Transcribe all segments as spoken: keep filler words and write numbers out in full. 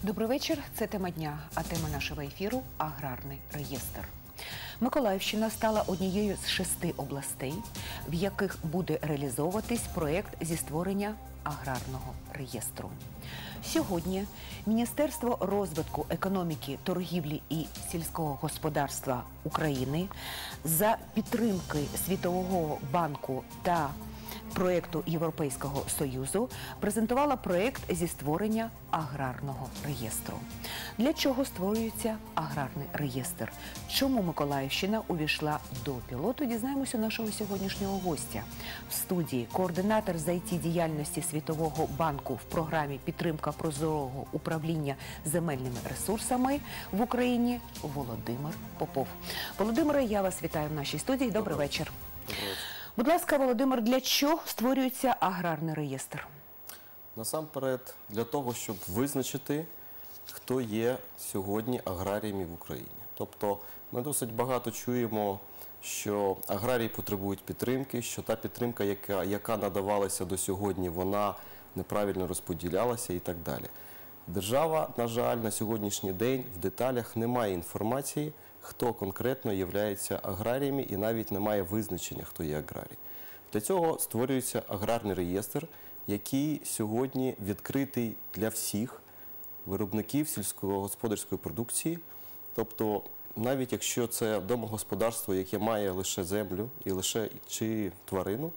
Добрий вечір. Це тема дня, а тема нашого ефіру – аграрний реєстр. Миколаївщина стала однією з шести областей, в яких буде реалізовуватись проєкт зі створення аграрного реєстру. Сьогодні Міністерство розвитку економіки, торгівлі і сільського господарства України за підтримки Світового банку та проєкту Європейського Союзу презентувала проєкт зі створення аграрного реєстру. Для чого створюється аграрний реєстр? Чому Миколаївщина увійшла до пілоту? Дізнаємося у нашого сьогоднішнього гостя. В студії координатор з ай ті-діяльності Світового банку в програмі «Підтримка прозорого управління земельними ресурсами в Україні» Володимир Попов. Володимире, я вас вітаю в нашій студії. Добрий вечір. Добрий вечір. Будь ласка, Володимир, для чого створюється аграрний реєстр? Насамперед, для того, щоб визначити, хто є сьогодні аграріями в Україні. Тобто, ми досить багато чуємо, що аграрії потребують підтримки, що та підтримка, яка, яка надавалася до сьогодні, вона неправильно розподілялася і так далі. Держава, на жаль, на сьогоднішній день в деталях не має інформації, хто конкретно є аграріями, і навіть немає визначення, хто є аграрій. Для цього створюється аграрний реєстр, який сьогодні відкритий для всіх виробників сільськогосподарської продукції. Тобто, навіть якщо це домогосподарство, яке має лише землю і лише чи тварину,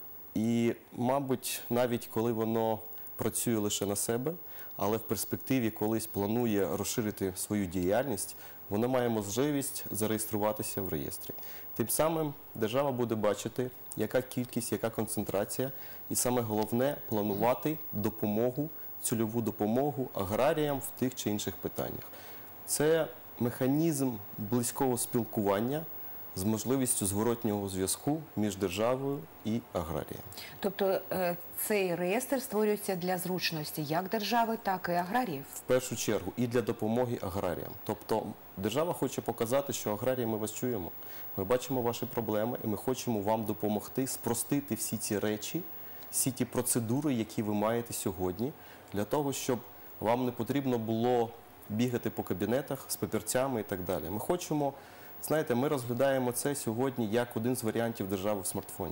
і, мабуть, навіть коли воно працює лише на себе, але в перспективі колись планує розширити свою діяльність, воно має можливість зареєструватися в реєстрі. Тим самим держава буде бачити, яка кількість, яка концентрація, і саме головне – планувати допомогу, цільову допомогу аграріям в тих чи інших питаннях. Це механізм близького спілкування з можливістю зворотнього зв'язку між державою і аграрієм. Тобто цей реєстр створюється для зручності як держави, так і аграріїв? В першу чергу і для допомоги аграріям. Тобто держава хоче показати, що аграрії, ми вас чуємо, ми бачимо ваші проблеми і ми хочемо вам допомогти спростити всі ці речі, всі ті процедури, які ви маєте сьогодні, для того, щоб вам не потрібно було бігати по кабінетах з папірцями і так далі. Ми хочемо, знаєте, ми розглядаємо це сьогодні як один з варіантів держави в смартфоні.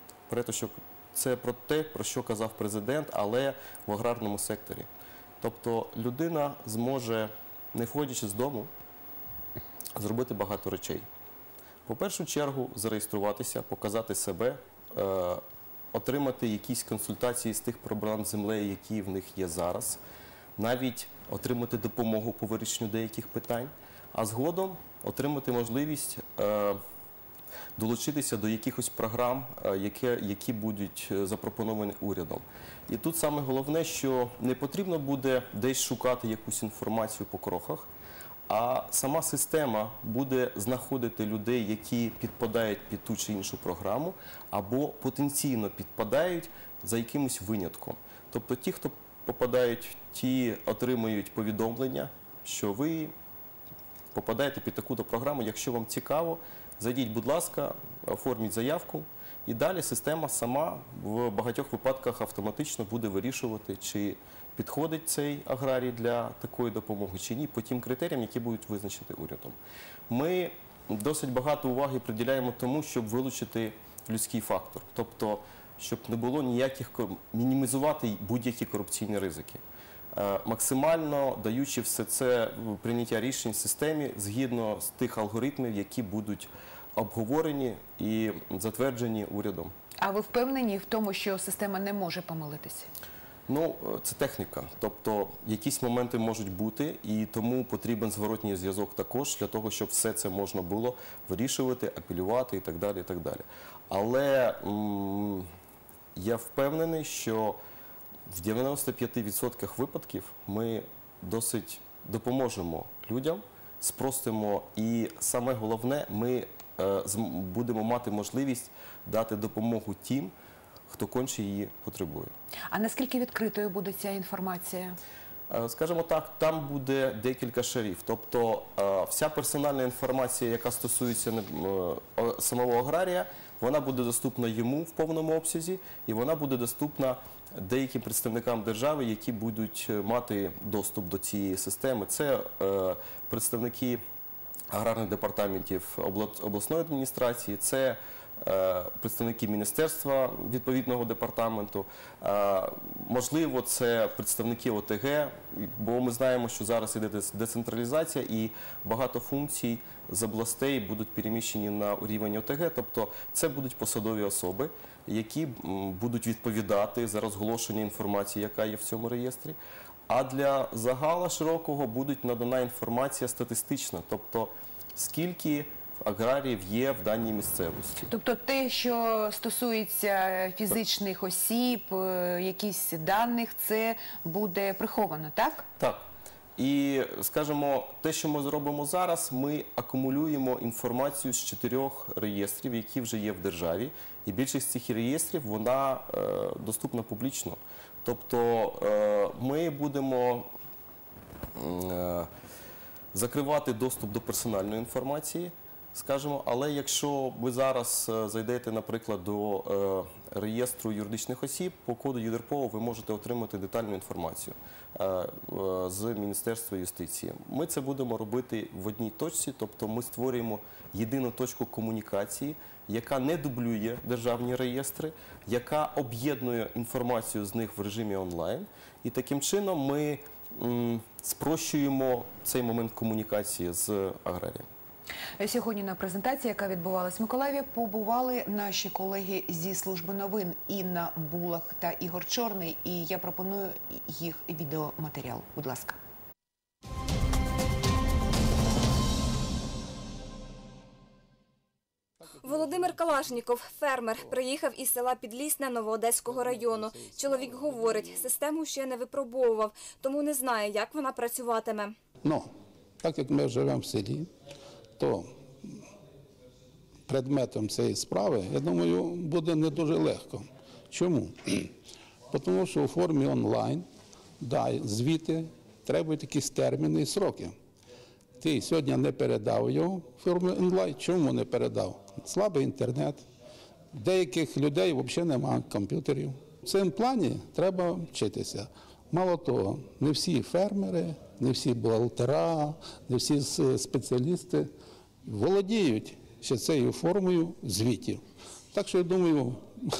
Це про те, про що казав президент, але в аграрному секторі. Тобто людина зможе, не виходячи з дому, зробити багато речей. По першу чергу, зареєструватися, показати себе, е, отримати якісь консультації з тих проблем з землею, які в них є зараз, навіть отримати допомогу по вирішенню деяких питань, а згодом отримати можливість е, долучитися до якихось програм, які, які будуть запропоновані урядом. І тут саме головне, що не потрібно буде десь шукати якусь інформацію по крохах, а сама система буде знаходити людей, які підпадають під ту чи іншу програму, або потенційно підпадають за якимось винятком. Тобто ті, хто попадають, ті отримують повідомлення, що ви попадаєте під таку-то програму, якщо вам цікаво, зайдіть, будь ласка, оформіть заявку, і далі система сама в багатьох випадках автоматично буде вирішувати, чи підходить цей аграрій для такої допомоги, чи ні, по тим критеріям, які будуть визначені урядом. Ми досить багато уваги приділяємо тому, щоб вилучити людський фактор, тобто, щоб не було ніяких, мінімізувати будь-які корупційні ризики. Максимально даючи все це прийняття рішень в системі згідно з тих алгоритмів, які будуть обговорені і затверджені урядом. А ви впевнені в тому, що система не може помилитися? Ну, це техніка. Тобто, якісь моменти можуть бути, і тому потрібен зворотній зв'язок також, для того, щоб все це можна було вирішувати, апелювати і так далі, і так далі. Але м я впевнений, що в дев'яноста п'яти відсотках випадків ми досить допоможемо людям, спростимо і саме головне, ми е, будемо мати можливість дати допомогу тим, хто конче її потребує. А наскільки відкритою буде ця інформація? Е, скажімо так, там буде декілька шарів. Тобто е, вся персональна інформація, яка стосується е, самого аграрія, вона буде доступна йому в повному обсязі, і вона буде доступна деяким представникам держави, які будуть мати доступ до цієї системи. Це е, представники аграрних департаментів обла- обласної адміністрації, це е, представники міністерства відповідного департаменту, е, можливо, це представники О Те Ге, бо ми знаємо, що зараз іде дес- децентралізація і багато функцій з областей будуть переміщені на рівень О Те Ге, тобто це будуть посадові особи, які м, будуть відповідати за розголошення інформації, яка є в цьому реєстрі. А для загала широкого буде надана інформація статистична, тобто скільки аграріїв є в даній місцевості. Тобто те, що стосується фізичних осіб, е, якісь даних, це буде приховано, так? Так. І, скажімо, те, що ми зробимо зараз, ми акумулюємо інформацію з чотирьох реєстрів, які вже є в державі. І більшість цих реєстрів, вона е, доступна публічно. Тобто е, ми будемо е, закривати доступ до персональної інформації, скажімо, але якщо ви зараз е, зайдете, наприклад, до е, реєстру юридичних осіб, по коду Ю Дер Пе О ви можете отримати детальну інформацію е, е, з Міністерства юстиції. Ми це будемо робити в одній точці, тобто ми створюємо єдину точку комунікації, яка не дублює державні реєстри, яка об'єднує інформацію з них в режимі онлайн. І таким чином ми м, спрощуємо цей момент комунікації з аграрієм. Сьогодні на презентації, яка відбувалась в Миколаєві, побували наші колеги зі служби новин Інна Булах та Ігор Чорний. І я пропоную їх відеоматеріал. Будь ласка. Володимир Калашніков, фермер, приїхав із села Підлісне Новоодеського району. Чоловік говорить, систему ще не випробовував, тому не знає, як вона працюватиме. Ну, так як ми живемо в селі, то предметом цієї справи, я думаю, буде не дуже легко. Чому? Тому що у формі онлайн, да, звіти, треба якісь терміни і сроки. Ти сьогодні не передав його в формі онлайн. Чому не передав? Слабий інтернет. Деяких людей взагалі немає комп'ютерів. В цьому плані треба вчитися. Мало того, не всі фермери, не всі бухгалтера, не всі спеціалісти володіють ще цією формою звітів. Так що, я думаю,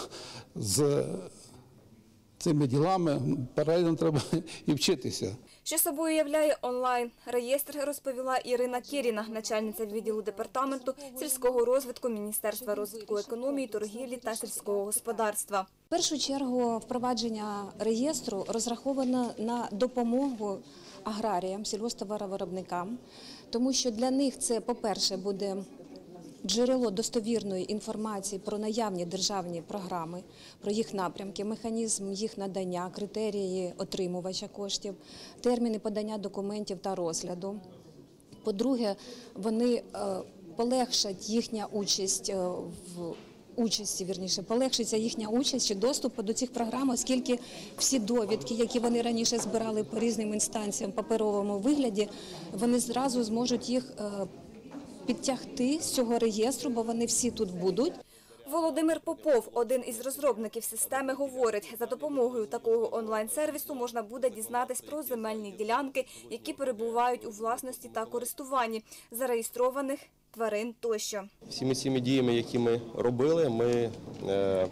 з цими ділами паралельно треба і вчитися. Що собою являє онлайн-реєстр, розповіла Ірина Кіріна, начальниця відділу департаменту сільського розвитку Міністерства розвитку економії, торгівлі та сільського господарства. В першу чергу впровадження реєстру розраховано на допомогу аграріям, сільгосптоваровиробникам, тому що для них це, по-перше, буде джерело достовірної інформації про наявні державні програми, про їх напрямки, механізм їх надання, критерії отримувача коштів, терміни подання документів та розгляду. По-друге, вони полегшать їхня участь в участі, вірніше, полегшиться їхня участь чи доступ до цих програм, оскільки всі довідки, які вони раніше збирали по різним інстанціям в паперовому вигляді, вони зразу зможуть їх підтягти з цього реєстру, бо вони всі тут будуть. Володимир Попов, один із розробників системи, говорить, за допомогою такого онлайн-сервісу можна буде дізнатись про земельні ділянки, які перебувають у власності та користуванні, зареєстрованих тварин тощо. Всіми цими діями, які ми робили, ми е,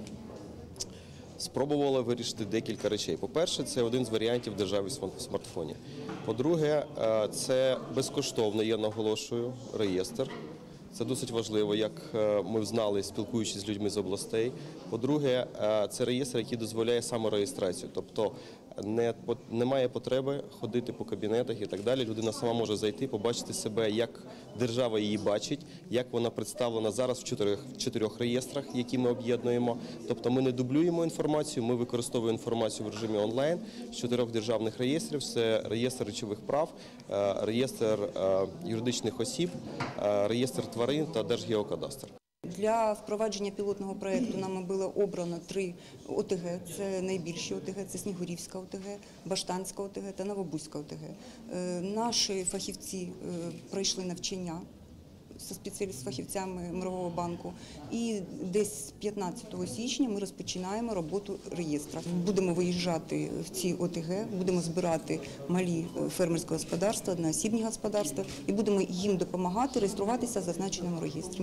спробували вирішити декілька речей. По-перше, це один з варіантів держави в смартфоні. По-друге, е, це безкоштовно, я наголошую, реєстр. Це досить важливо, як ми знали, спілкуючись з людьми з областей. По-друге, це реєстр, який дозволяє самореєстрацію. Тобто не, немає потреби ходити по кабінетах і так далі. Людина сама може зайти, побачити себе, як держава її бачить, як вона представлена зараз в чотирьох, в чотирьох реєстрах, які ми об'єднуємо. Тобто ми не дублюємо інформацію, ми використовуємо інформацію в режимі онлайн з чотирьох державних реєстрів. Це реєстр речових прав, реєстр юридичних осіб, реєстр тварин та Держгеокадастр. Для впровадження пілотного проєкту нами було обрано три О Те Ге. Це найбільші О Те Ге, це Снігурівська О Те Ге, Баштанська О Те Ге та Новобузька О Те Ге. Наші фахівці пройшли навчання зі спеціалістами, фахівцями Мирового банку. І десь п'ятнадцятого січня ми розпочинаємо роботу реєстру. Будемо виїжджати в ці О Те Ге, будемо збирати малі фермерські господарства, одноосібні господарства і будемо їм допомагати реєструватися в зазначеному реєстрі.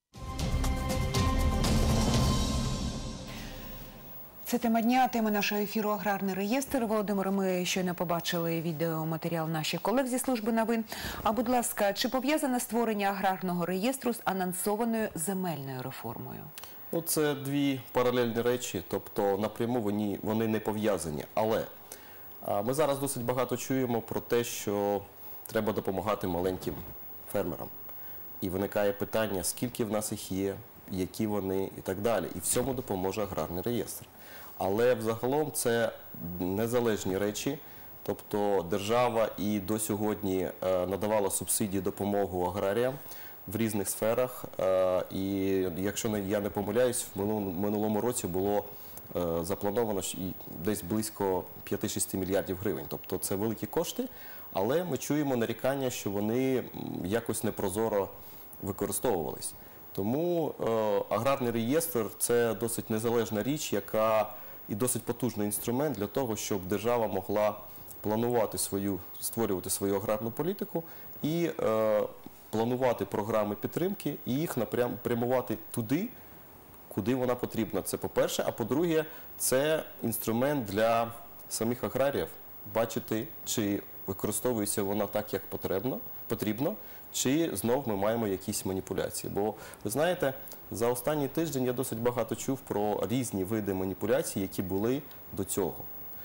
Це тема дня, тема нашого ефіру «Аграрний реєстр». Володимире, ми щойно побачили відеоматеріал наших колег зі служби новин. А, будь ласка, чи пов'язане створення аграрного реєстру з анонсованою земельною реформою? Ну, це дві паралельні речі, тобто напряму вони, вони не пов'язані. Але а, ми зараз досить багато чуємо про те, що треба допомагати маленьким фермерам. І виникає питання, скільки в нас їх є, які вони і так далі. І в цьому допоможе аграрний реєстр. Але взагалом це незалежні речі, тобто держава і до сьогодні надавала субсидії, допомогу аграріям в різних сферах. І якщо я не помиляюсь, в минулому році було заплановано десь близько п'ять-шість мільярдів гривень. Тобто це великі кошти, але ми чуємо нарікання, що вони якось непрозоро використовувались. Тому е, аграрний реєстр – це досить незалежна річ, яка і досить потужний інструмент для того, щоб держава могла планувати свою, створювати свою аграрну політику і е, планувати програми підтримки і їх напрямувати туди, куди вона потрібна. Це по-перше. А по-друге, це інструмент для самих аграріїв бачити, чи використовується вона так, як потрібно, потрібно, чи знов ми маємо якісь маніпуляції. Бо, ви знаєте, за останній тиждень я досить багато чув про різні види маніпуляцій, які були до цього.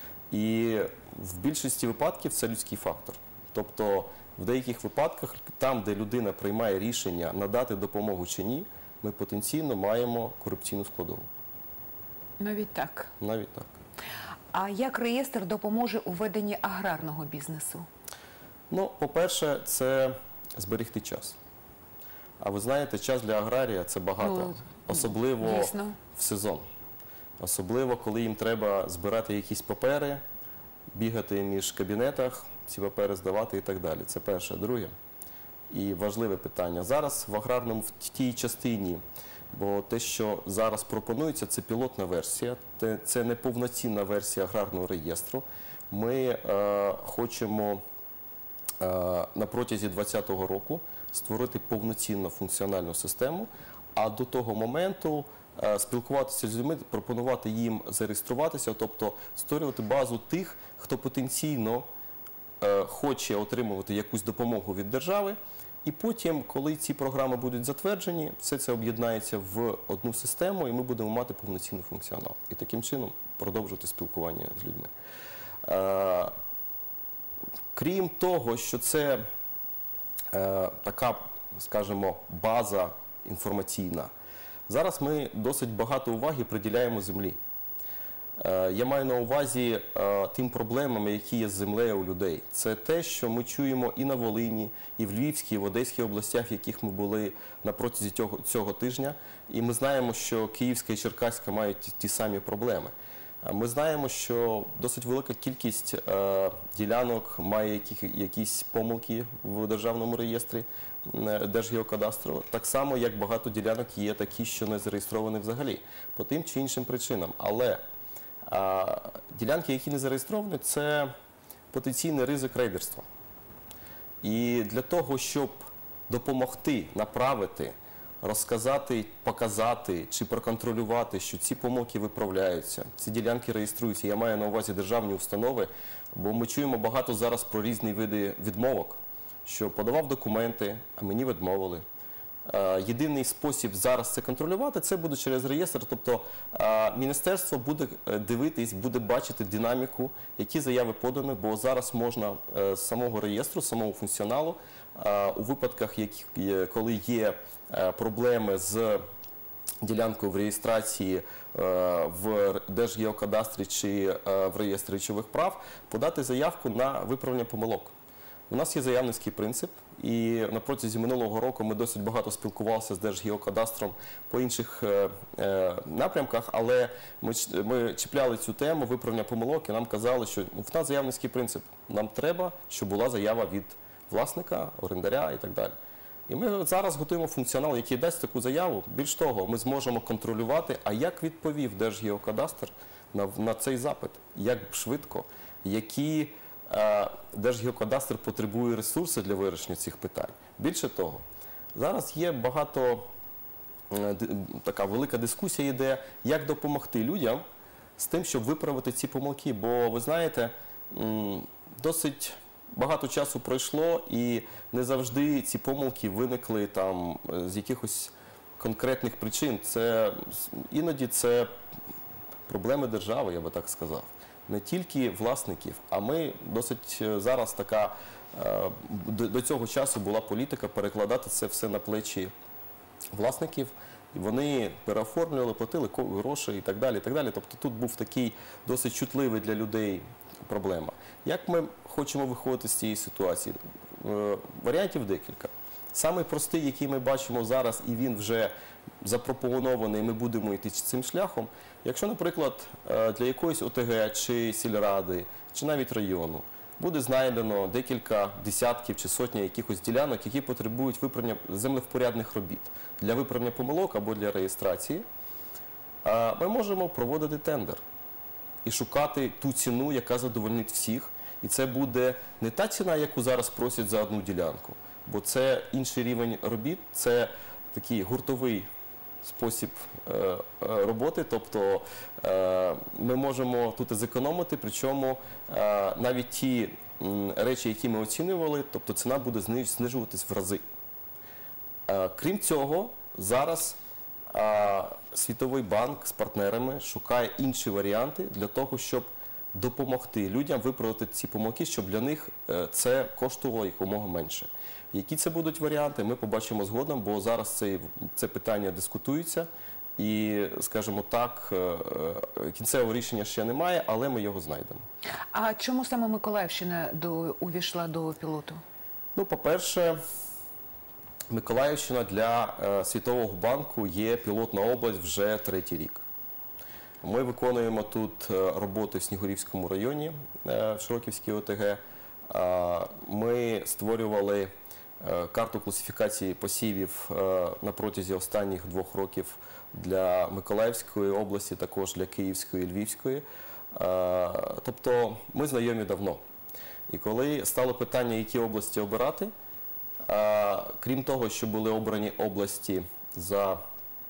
І в більшості випадків це людський фактор. Тобто, в деяких випадках, там, де людина приймає рішення надати допомогу чи ні, ми потенційно маємо корупційну складову. Навіть так. Навіть так. А як реєстр допоможе у веденні аграрного бізнесу? Ну, по-перше, це зберегти час. А ви знаєте, час для аграрія – це багато, ну, особливо дійсно. В сезон. Особливо, коли їм треба збирати якісь папери, бігати між кабінетах, ці папери здавати і так далі. Це перше. Друге, і важливе питання. Зараз в аграрному, в тій частині, бо те, що зараз пропонується, це пілотна версія, це не повноцінна версія аграрного реєстру. Ми е, хочемо е, на протязі двадцятого року створити повноцінну функціональну систему, а до того моменту е, спілкуватися з людьми, пропонувати їм зареєструватися, тобто створювати базу тих, хто потенційно е, хоче отримувати якусь допомогу від держави. І потім, коли ці програми будуть затверджені, все це об'єднається в одну систему, і ми будемо мати повноцінний функціонал. І таким чином продовжувати спілкування з людьми. Е, крім того, що це е, така, скажімо, база інформаційна, зараз ми досить багато уваги приділяємо землі. Я маю на увазі е, тим проблемам, які є з землею у людей. Це те, що ми чуємо і на Волині, і в Львівській, і в Одеській областях, в яких ми були на протязі цього, цього тижня. І ми знаємо, що Київська і Черкаська мають ті, ті самі проблеми. Ми знаємо, що досить велика кількість е, ділянок має які, якісь помилки в державному реєстрі Держгеокадастру. Так само, як багато ділянок є такі, що не зареєстровані взагалі, по тим чи іншим причинам. Але А ділянки, які не зареєстровані, це потенційний ризик рейдерства. І для того, щоб допомогти, направити, розказати, показати чи проконтролювати, що ці помилки виправляються, ці ділянки реєструються, я маю на увазі державні установи, бо ми чуємо багато зараз про різні види відмовок, що подавав документи, а мені відмовили. Єдиний спосіб зараз це контролювати, це буде через реєстр, тобто міністерство буде дивитись, буде бачити динаміку, які заяви подані, бо зараз можна з самого реєстру, з самого функціоналу, у випадках, коли є проблеми з ділянкою в реєстрації в Держгеокадастрі чи в реєстрі речових прав, подати заявку на виправлення помилок. У нас є заявницький принцип, і на протязі минулого року ми досить багато спілкувалися з Держгеокадастром по інших е, е, напрямках, але ми, ми чіпляли цю тему виправлення помилок і нам казали, що в нас заявницький принцип, нам треба, щоб була заява від власника, орендаря і так далі. І ми зараз готуємо функціонал, який дасть таку заяву. Більш того, ми зможемо контролювати, а як відповів Держгеокадастр на, на цей запит, як швидко, які е, Держгеокадастр потребує ресурси для вирішення цих питань. Більше того, зараз є багато, е, така велика дискусія йде, як допомогти людям з тим, щоб виправити ці помилки. Бо, ви знаєте, м, досить багато часу пройшло, і не завжди ці помилки виникли там з якихось конкретних причин. Це, іноді це проблеми держави, я би так сказав. Не тільки власників, а ми досить зараз така, до, до цього часу була політика перекладати це все на плечі власників. І вони переоформлювали, платили гроші і так далі, і так далі. Тобто тут був такий досить чутливий для людей проблема. Як ми хочемо виходити з цієї ситуації? Е, варіантів декілька. Самий простий, який ми бачимо зараз, і він вже запропонований, ми будемо йти цим шляхом. Якщо, наприклад, для якоїсь ОТГ, чи сільради, чи навіть району буде знайдено декілька десятків чи сотні якихось ділянок, які потребують виправлення землевпорядних робіт для виправлення помилок або для реєстрації, ми можемо проводити тендер і шукати ту ціну, яка задовольнить всіх. І це буде не та ціна, яку зараз просять за одну ділянку, бо це інший рівень робіт, це такий гуртовий спосіб е, роботи, тобто е, ми можемо тут зекономити, причому е, навіть ті м, речі, які ми оцінювали, тобто ціна буде знижуватись в рази. Е, крім цього, зараз е, Світовий банк з партнерами шукає інші варіанти для того, щоб допомогти людям виправити ці помилки, щоб для них е, це коштувало якомога менше. Які це будуть варіанти, ми побачимо згодом, бо зараз це, це питання дискутується і, скажімо так, кінцевого рішення ще немає, але ми його знайдемо. А чому саме Миколаївщина до, увійшла до пілоту? Ну, по-перше, Миколаївщина для е, Світового банку є пілотна область вже третій рік. Ми виконуємо тут роботи в Снігурівському районі, е, в Широківській ОТГ. Е, ми створювали карту класифікації посівів на протязі останніх двох років для Миколаївської області, також для Київської, Львівської. Тобто ми знайомі давно. І коли стало питання, які області обирати, крім того, що були обрані області, за,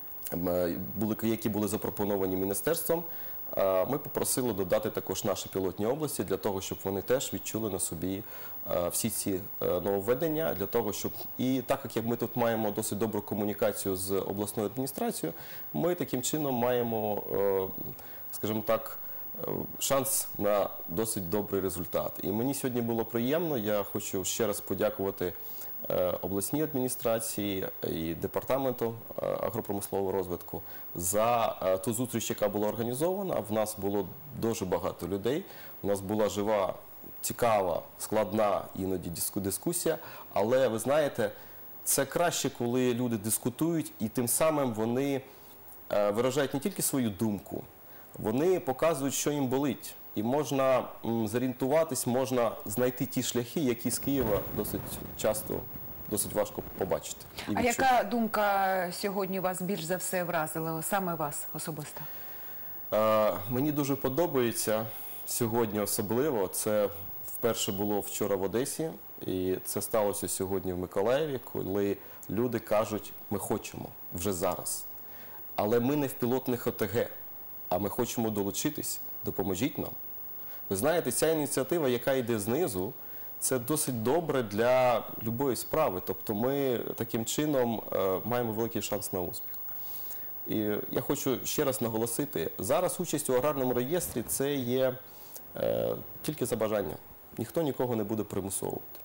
які були запропоновані міністерством, ми попросили додати також наші пілотні області, для того, щоб вони теж відчули на собі всі ці нововведення, для того, щоб, і так як ми тут маємо досить добру комунікацію з обласною адміністрацією, ми таким чином маємо, скажімо так, шанс на досить добрий результат. І мені сьогодні було приємно, я хочу ще раз подякувати обласній адміністрації і департаменту агропромислового розвитку за ту зустріч, яка була організована. В нас було дуже багато людей, у нас була жива, цікава, складна іноді дискусія, але ви знаєте, це краще, коли люди дискутують і тим самим вони виражають не тільки свою думку, вони показують, що їм болить. І можна зорієнтуватись, можна знайти ті шляхи, які з Києва досить часто, досить важко побачити. А яка думка сьогодні вас більш за все вразила, саме вас особисто? Е, мені дуже подобається сьогодні особливо, це вперше було вчора в Одесі, і це сталося сьогодні в Миколаєві, коли люди кажуть, ми хочемо вже зараз. Але ми не в пілотних ОТГ, а ми хочемо долучитись, допоможіть нам. Ви знаєте, ця ініціатива, яка йде знизу, це досить добре для будь-якої справи. Тобто ми таким чином е, маємо великий шанс на успіх. І я хочу ще раз наголосити, зараз участь у аграрному реєстрі – це є е, тільки за бажанням. Ніхто нікого не буде примусовувати.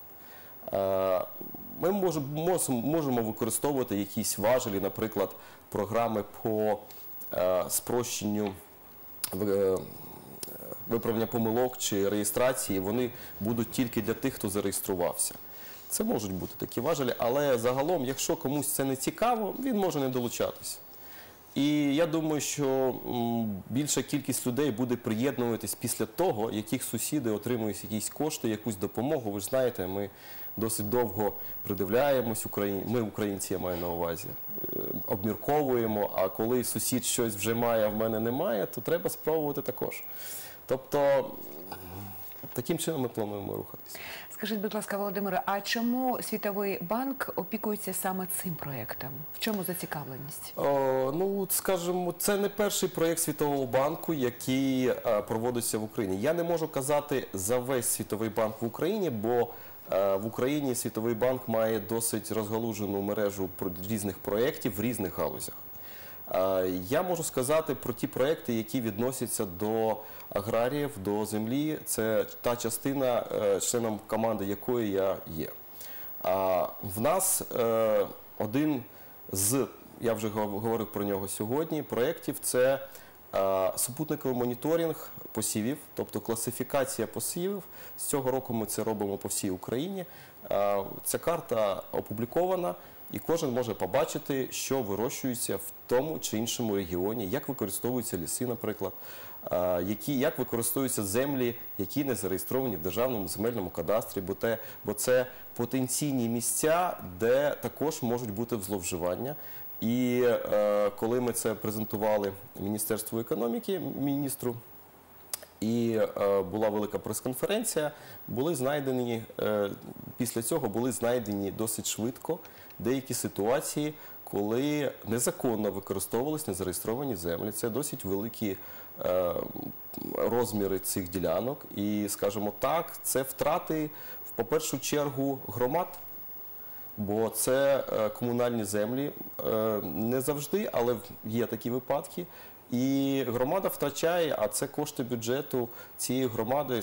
Е, ми можемо, можемо використовувати якісь важелі, наприклад, програми по е, спрощенню е, виправлення помилок чи реєстрації, вони будуть тільки для тих, хто зареєструвався. Це можуть бути такі важелі, але загалом, якщо комусь це не цікаво, він може не долучатися. І я думаю, що м, більша кількість людей буде приєднуватись після того, яких сусіди отримують якісь кошти, якусь допомогу. Ви ж знаєте, ми досить довго придивляємось, Україні, ми, українці, я маю на увазі, е, обмірковуємо, а коли сусід щось вже має, а в мене немає, то треба спробувати також. Тобто, таким чином ми плануємо рухатися. Скажіть, будь ласка, Володимире, а чому Світовий банк опікується саме цим проєктом? В чому зацікавленість? О, ну, скажімо, це не перший проєкт Світового банку, який е, проводиться в Україні. Я не можу казати за весь Світовий банк в Україні, бо е, в Україні Світовий банк має досить розгалужену мережу про- різних проєктів в різних галузях. Е, Я можу сказати про ті проекти, які відносяться до аграріїв, до землі. Це та частина, е, членом команди якої я є. А в нас е, один з, я вже гов- говорив про нього сьогодні, проєктів – це е, супутниковий моніторинг посівів, тобто класифікація посівів. З цього року ми це робимо по всій Україні. Е, Ця карта опублікована, і кожен може побачити, що вирощується в тому чи іншому регіоні, як використовуються ліси, наприклад, е, які, як використовуються землі, які не зареєстровані в Державному земельному кадастрі, бо, те, бо це потенційні місця, де також можуть бути зловживання. І е, коли ми це презентували Міністерству економіки, міністру, і е, була велика прес-конференція, були знайдені, е, після цього були знайдені досить швидко деякі ситуації, коли незаконно використовувалися незареєстровані землі. Це досить великі е, розміри цих ділянок. І, скажімо так, це втрати, в першу чергу, громад, бо це е, комунальні землі. Е, не завжди, але є такі випадки. І громада втрачає, а це кошти бюджету цієї громади.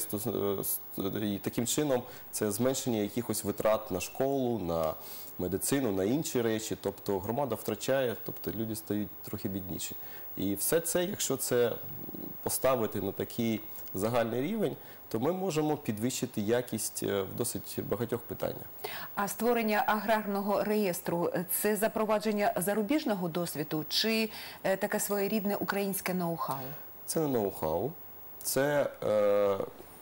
І таким чином це зменшення якихось витрат на школу, на медицину, на інші речі. Тобто громада втрачає, тобто люди стають трохи бідніші. І все це, якщо це поставити на такий загальний рівень, то ми можемо підвищити якість в досить багатьох питаннях. А створення аграрного реєстру – це запровадження зарубіжного досвіду чи е, таке своєрідне українське ноу-хау? Це не ноу-хау, це е,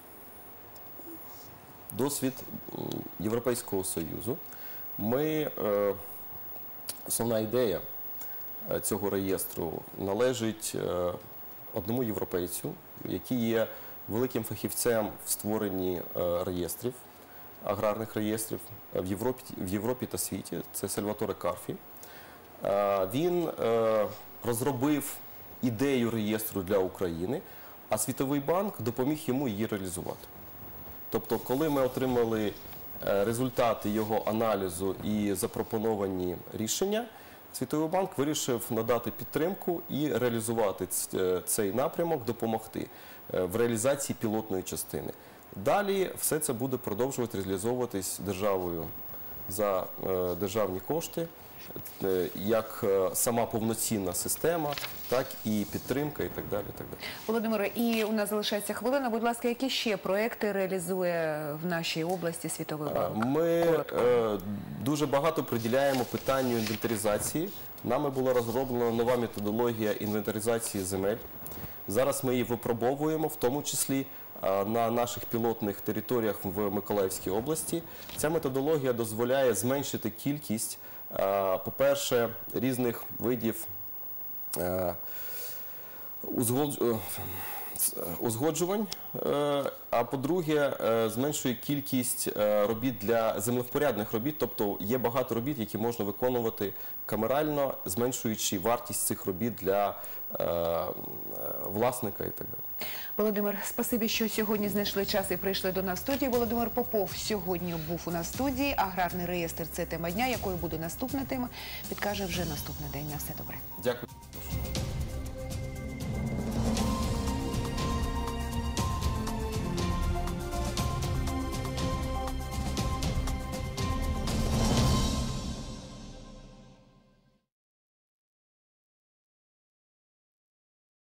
досвід м, Європейського Союзу. Ми, е, основна ідея е, цього реєстру належить е, одному європейцю, який є великим фахівцем в створенні е, реєстрів, аграрних реєстрів в Європі, в Європі та світі. Це Сальваторе Карфі. Е, він е, розробив ідею реєстру для України, а Світовий банк допоміг йому її реалізувати. Тобто, коли ми отримали е, результати його аналізу і запропоновані рішення, Світовий банк вирішив надати підтримку і реалізувати ц- цей напрямок, допомогти е, в реалізації пілотної частини. Далі все це буде продовжувати реалізовуватись державою за е, державні кошти, е, як е, сама повноцінна система, так і підтримка і так далі. І так далі. Володимире, і у нас залишається хвилина. Будь ласка, які ще проекти реалізує в нашій області Світовий банк? Ми Коротко. е, дуже багато приділяємо питанню інвентаризації. Нами була розроблена нова методологія інвентаризації земель. Зараз ми її випробовуємо, в тому числі е, на наших пілотних територіях в Миколаївській області. Ця методологія дозволяє зменшити кількість, е, по-перше, різних видів е, узгодж- е, узгоджувань, е, а по-друге, е, зменшує кількість е, робіт для землевпорядних робіт, тобто є багато робіт, які можна виконувати камерально, зменшуючи вартість цих робіт для е, е, власника і так далі. Володимир, спасибі, що сьогодні знайшли час і прийшли до нас в студію. Володимир Попов сьогодні був у нас в студії. Аграрний реєстр – це тема дня, якою буде наступна тема. Підкаже вже наступний день. На все добре. Дякую.